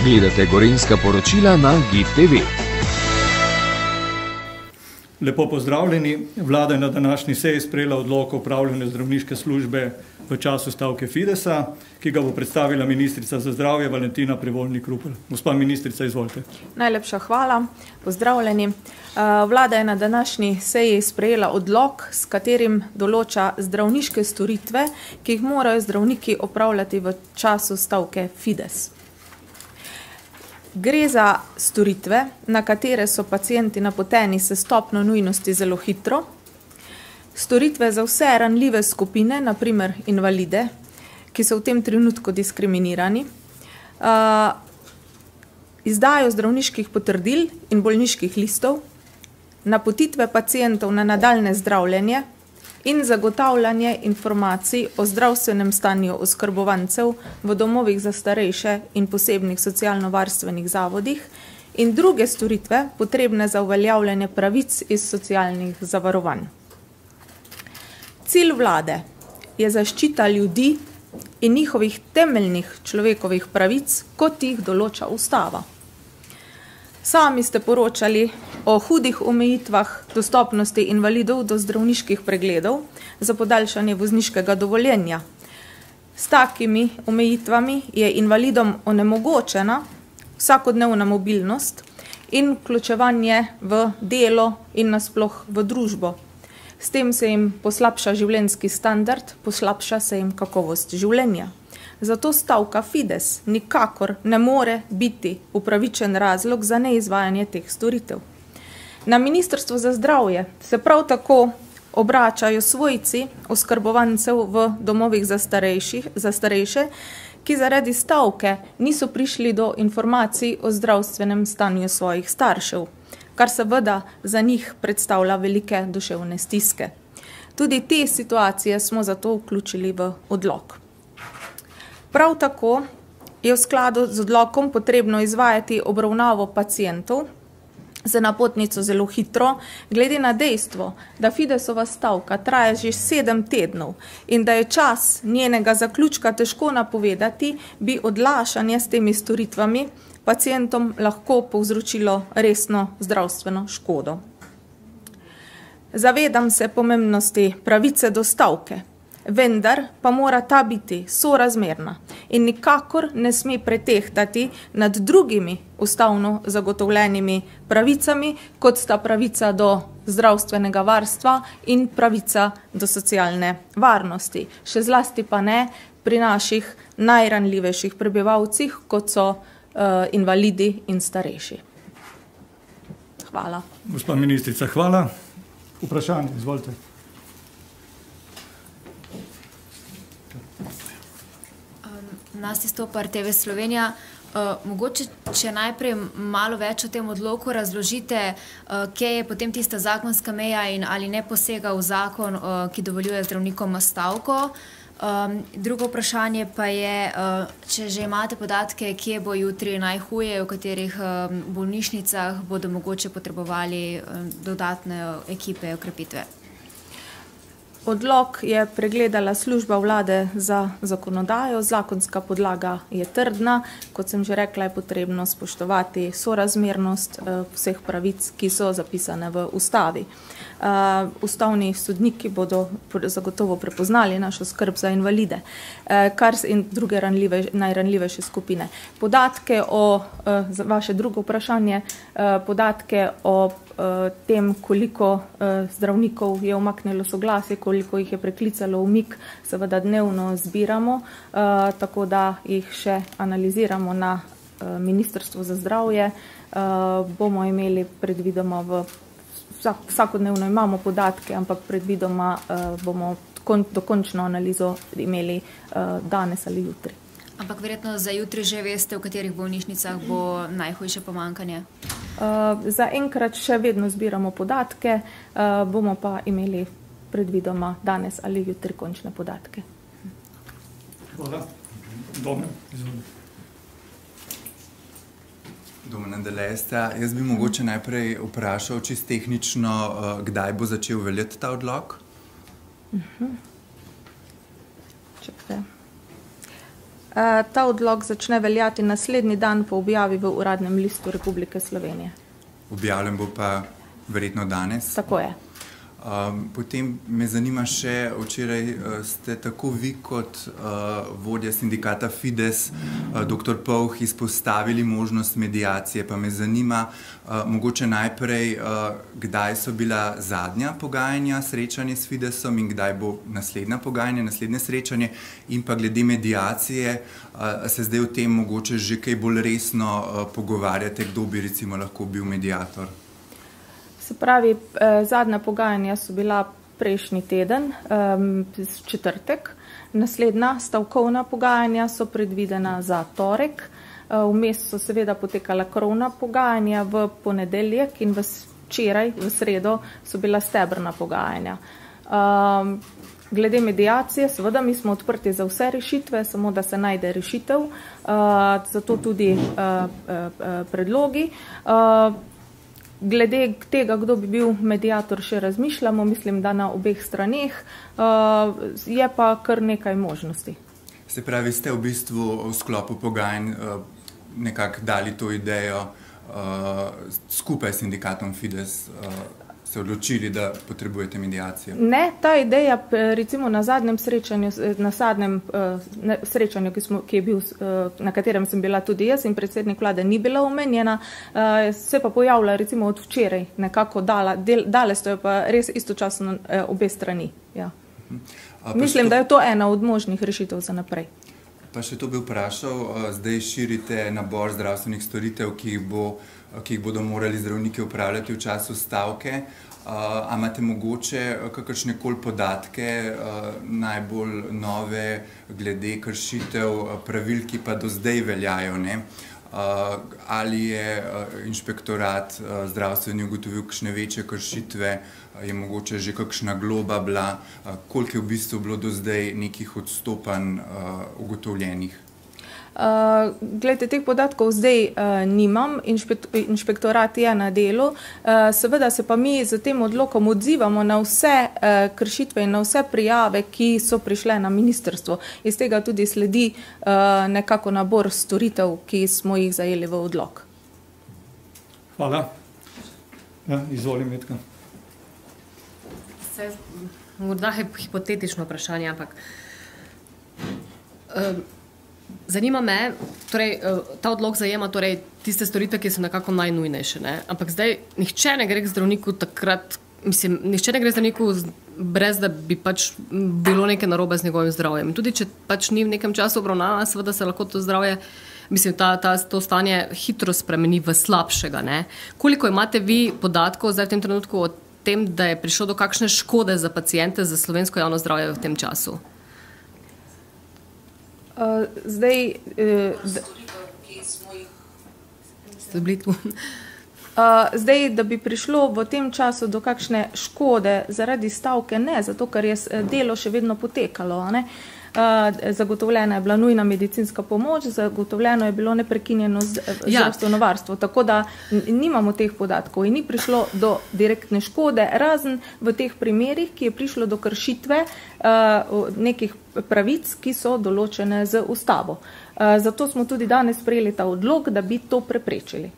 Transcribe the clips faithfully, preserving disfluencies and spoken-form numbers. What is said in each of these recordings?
Gledate Gorenjska poročila na Git T V. Lepo pozdravljeni. Vlada je na današnji seji sprejela odlok o upravljanju zdravniške službe v času stavke Fidesa, ki ga bo predstavila ministrica za zdravje Valentina Prevolnik-Rupel. Gospa ministrica, izvolite. Najlepša hvala. Pozdravljeni. Vlada je na današnji seji sprejela odlok, s katerim določa zdravniške storitve, ki jih morajo zdravniki opravljati v času stavke Fides. Gre za storitve, na katere so pacienti napoteni s stopnjo nujnosti zelo hitro, storitve za vse ranljive skupine, na primer invalide, ki so v tem trenutku diskriminirani, izdajo zdravniških potrdil in bolniških listov, napotitve pacientov na nadaljnje zdravljenje in zagotavljanje informacij o zdravstvenem stanju oskrbovancev v domovih za starejše in posebnih socialno-varstvenih zavodih in druge storitve, potrebne za uveljavljanje pravic iz socialnih zavarovanj. Cilj vlade je zaščita ljudi in njihovih temeljnih človekovih pravic, kot jih določa ustava. Sami ste poročali o hudih omejitvah dostopnosti invalidov do zdravniških pregledov za podaljšanje vozniškega dovoljenja. S takimi omejitvami je invalidom onemogočena vsakodnevna mobilnost in vključevanje v delo in nasploh v družbo. S tem se jim poslabša življenjski standard, poslabša se jim kakovost življenja. Zato stavka Fides nikakor ne more biti upravičen razlog za neizvajanje teh storitev. Na Ministrstvo za zdravje se prav tako obračajo svojci oskrbovancev v domovih za, za starejše, ki zaradi stavke niso prišli do informacij o zdravstvenem stanju svojih staršev, kar seveda za njih predstavlja velike duševne stiske. Tudi te situacije smo zato vključili v odlok. Prav tako je v skladu z odlokom potrebno izvajati obravnavo pacientov za napotnico zelo hitro, glede na dejstvo, da Fidesova stavka traja že sedem tednov in da je čas njenega zaključka težko napovedati, bi odlašanje s temi storitvami pacientom lahko povzročilo resno zdravstveno škodo. Zavedam se pomembnosti pravice do stavke, vendar pa mora ta biti sorazmerna in nikakor ne sme pretehtati nad drugimi ustavno zagotovljenimi pravicami, kot sta pravica do zdravstvenega varstva in pravica do socialne varnosti. Še zlasti pa ne pri naših najranljivejših prebivalcih, kot so uh, invalidi in starejši. Hvala. Gospa ministrica, hvala. Vprašanje, izvolite. Nasti Stopar, T V Slovenija. Uh, mogoče, če najprej malo več o tem odloku razložite, uh, kje je potem tista zakonska meja in ali ne posega v zakon, uh, ki dovoljuje zdravnikom stavko. Um, drugo vprašanje pa je, uh, če že imate podatke, kje bo jutri najhuje, v katerih um, bolnišnicah bodo mogoče potrebovali um, dodatne ekipe okrepitve. Odlok je pregledala služba vlade za zakonodajo, zakonska podlaga je trdna, kot sem že rekla, je potrebno spoštovati sorazmernost vseh pravic, ki so zapisane v ustavi. Ustavni sodniki bodo zagotovo prepoznali našo skrb za invalide, kar in druge ranljive, najranljivejše skupine. Podatke o, za vaše drugo vprašanje, podatke o tem, koliko zdravnikov je umaknilo soglasje, koliko jih je preklicalo umik, seveda dnevno zbiramo, tako da jih še analiziramo na Ministrstvu za zdravje. Bomo imeli predvidoma v vsakodnevno imamo podatke, ampak predvidoma bomo dokončno analizo imeli danes ali jutri. Ampak verjetno za jutri že veste, v katerih bolnišnicah bo najhujše pomankanje? Za enkrat še vedno zbiramo podatke, bomo pa imeli predvidoma danes ali jutri končne podatke. Hvala. Domen, izvolite. Domen Delesta, jaz bi mogoče najprej vprašal čisto tehnično, kdaj bo začel veljati ta odlok? Uh-huh. Čekaj. Ta odlok začne veljati naslednji dan po objavi v Uradnem listu Republike Slovenije. Objavljen bo pa verjetno danes? Tako je. Um, potem me zanima še, včeraj uh, ste tako vi kot uh, vodja sindikata Fides, uh, doktor Povh, izpostavili možnost medijacije, pa me zanima uh, mogoče najprej, uh, kdaj so bila zadnja pogajanja, srečanje s Fidesom in kdaj bo naslednja pogajanja, naslednje srečanje, in pa glede medijacije, uh, se zdaj o tem mogoče že kaj bolj resno uh, pogovarjate, kdo bi recimo lahko bil medijator? Se pravi, eh, zadnja pogajanja so bila prejšnji teden, eh, četrtek, naslednja stavkovna pogajanja so predvidena za torek, eh, vmes so seveda potekala krovna pogajanja v ponedeljek in včeraj, v sredo, so bila stebrna pogajanja. Eh, glede medijacije, seveda mi smo odprti za vse rešitve, samo da se najde rešitev, eh, zato tudi eh, eh, predlogi. Eh, Glede tega, kdo bi bil medijator, še razmišljamo, mislim, da na obeh straneh, je pa kar nekaj možnosti. Se pravi, ste v bistvu v sklopu pogajanj nekako dali to idejo skupaj s sindikatom Fides, se odločili, da potrebujete medijacijo? Ne, ta ideja recimo na zadnjem srečanju, na zadnjem uh, srečanju, ki, smo, ki je bil, uh, na katerem sem bila tudi jaz in predsednik vlade, ni bila omenjena, uh, se pa pojavlja recimo od včeraj nekako dala, del, dale stojo pa res istočasno uh, obe strani. Ja. Mislim, to, da je to ena od možnih rešitev za naprej. Pa še to bi vprašal, uh, zdaj širite nabor zdravstvenih storitev, ki jih bo ki jih bodo morali zdravniki upravljati v času stavke. Uh, a imate mogoče kakršne koli podatke, uh, najbolj nove glede kršitev pravil, ki pa do zdaj veljajo, ne? Uh, ali je uh, inšpektorat uh, zdravstveni ugotovil kakšne večje kršitve, uh, je mogoče že kakšna globa bila, uh, koliko je v bistvu bilo do zdaj nekih odstopanj uh, ugotovljenih? Uh, glede, teh podatkov zdaj uh, nimam, Inšpekt, inšpektorat je na delu, uh, seveda se pa mi z tem odlokom odzivamo na vse uh, kršitve in na vse prijave, ki so prišle na ministrstvo. Iz tega tudi sledi uh, nekako nabor storitev, ki smo jih zajeli v odlok. Hvala. Ja, izvolim, Metka. Se, morda je hipotetično vprašanje, ampak uh, zanima me, torej, ta odlok zajema torej, tiste storitve, ki so nekako najnujnejše, ne? Ampak zdaj nihče ne gre k zdravniku takrat, mislim, nihče ne gre k zdravniku brez, da bi pač bilo nekaj narobe z njegovim zdravjem. Tudi če pač ni v nekem času obravnava, seveda se lahko to zdravje, mislim, ta, ta, to stanje hitro spremeni v slabšega, ne? Koliko imate vi podatkov zdaj v tem trenutku o tem, da je prišlo do kakšne škode za paciente, za slovensko javno zdravje v tem času? Uh, zdaj, uh, uh, zdaj, da bi prišlo v tem času do kakšne škode zaradi stavke, ne, zato ker je delo še vedno potekalo. Ne? Uh, zagotovljena je bila nujna medicinska pomoč, zagotovljeno je bilo neprekinjeno zdravstveno varstvo, tako da nimamo teh podatkov in ni prišlo do direktne škode, razen v teh primerih, ki je prišlo do kršitve uh, nekih pravic, ki so določene z ustavo. Uh, zato smo tudi danes sprejeli ta odlok, da bi to preprečili.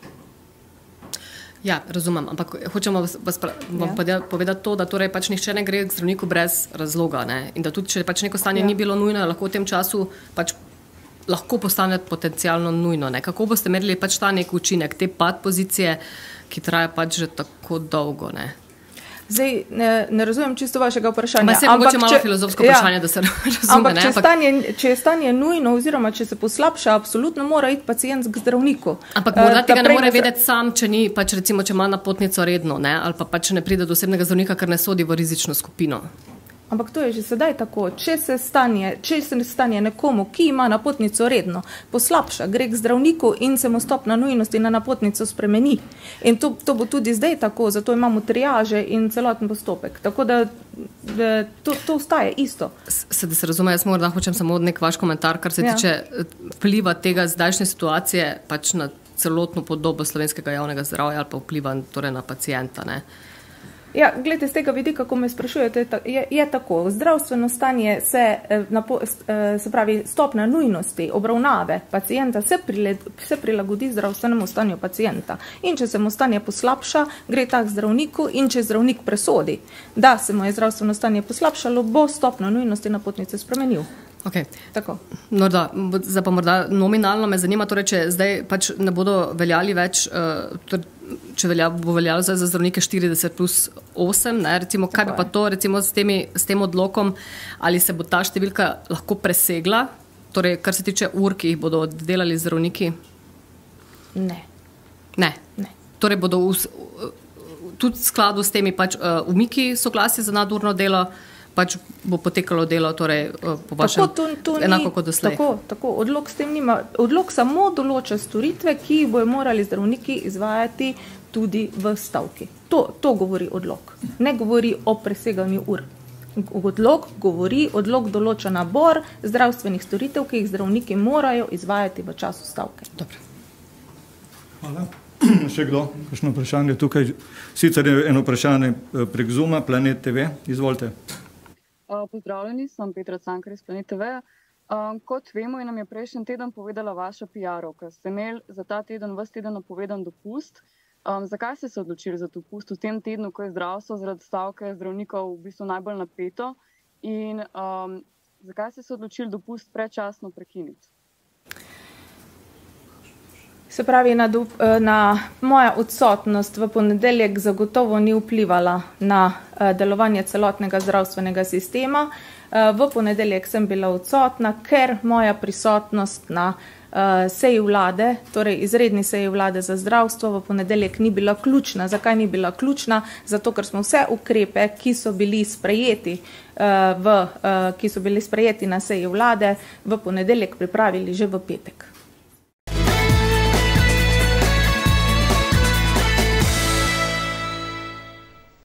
Ja, razumem, ampak hočemo vas, vas vam ja. povedati to, da torej pač nihče ne gre k zdravniku brez razloga, ne? In da tudi, če pač neko stanje ja. ni bilo nujno, lahko v tem času pač lahko postane potencialno nujno, ne? Kako boste merili pač ta nek učinek, te pad pozicije, ki traja pač že tako dolgo, ne? Zdaj, ne, ne razumem čisto vašega vprašanja. Ma se mogoče malo filozofsko ja, vprašanje, da se razume. Ampak, ne? Če, stanje, če je stanje nujno oziroma če se poslabša, absolutno mora iti pacient k zdravniku. Ampak morda tega ne more vedeti sam, če ni, pač recimo, če ima napotnico redno, ne? Ali pa pač ne pride do osebnega zdravnika, ker ne sodi v rizično skupino. Ampak to je že sedaj tako. Če se stanje, če se stanje nekomu, ki ima napotnico redno, poslabša, gre k zdravniku in se mu stopnja nujnosti na napotnico spremeni. In to, to bo tudi zdaj tako, zato imamo triaže in celoten postopek. Tako da, da to, to ostaje isto. Se, da se razume, jaz morda hočem samo nek vaš komentar, kar se ja. tiče vpliva tega zdajšnje situacije pač na celotno podobo slovenskega javnega zdravja ali pa vpliva torej na pacienta, ne? Ja, gledajte, z tega vidika, ko me sprašujete, je, je tako. Zdravstveno stanje se, napo, se pravi, stopna nujnosti obravnave pacijenta se, prile, se prilagodi zdravstvenemu stanju pacijenta. In če se mu stanje poslabša, gre tak zdravniku in če zdravnik presodi, da se mu je zdravstveno stanje poslabšalo, bo stopno nujnosti napotnice spremenil. Okay. Tako. Morda, zdaj pa morda nominalno me zanima, torej, če zdaj pač ne bodo veljali več, uh, če velja, bo veljalo zdaj za zdravnike štirideset plus osem, ne, recimo, kaj bi pa to, recimo, s, temi, s tem odlokom, ali se bo ta številka lahko presegla, torej, kar se tiče ur, ki jih bodo delali zdravniki? Ne. Ne. Ne. Torej, bodo v, tudi v skladu s temi pač uh, umiki soglasje za nadurno delo, pač bo potekalo delo, torej po vašem tako, to, to enako ni, kot doslej. Tako, tako. Odlok s tem nima. Odlok samo določa storitve, ki jih bojo morali zdravniki izvajati tudi v stavki. To, to govori odlok. Ne govori o preseganju ur. Odlok govori, odlok določa nabor zdravstvenih storitev, ki jih zdravniki morajo izvajati v času stavke. Dobro. Hvala. Še kdo? Kakšno vprašanje tukaj? Sicer je eno vprašanje prek Zooma, Planet T V. Izvolite. Pozdravljeni, sem Petra Cankar iz Planet T V. Kot vemo, nam je prejšnji teden povedala vaša P R-ovka. Ste imeli za ta teden, ves teden napovedan dopust. Um, zakaj ste se odločili za dopust v tem tednu, ko je zdravstvo zaradi stavke zdravnikov v bistvu najbolj napeto? In um, zakaj ste se odločili dopust predčasno prekiniti? Se pravi, na, na moja odsotnost v ponedeljek zagotovo ni vplivala na uh, delovanje celotnega zdravstvenega sistema. Uh, v ponedeljek sem bila odsotna, ker moja prisotnost na uh, seji vlade, torej izredni seji vlade za zdravstvo, v ponedeljek ni bila ključna. Zakaj ni bila ključna? Zato, ker smo vse ukrepe, ki so bili sprejeti, uh, v, uh, ki so bili sprejeti na seji vlade, v ponedeljek pripravili že v petek.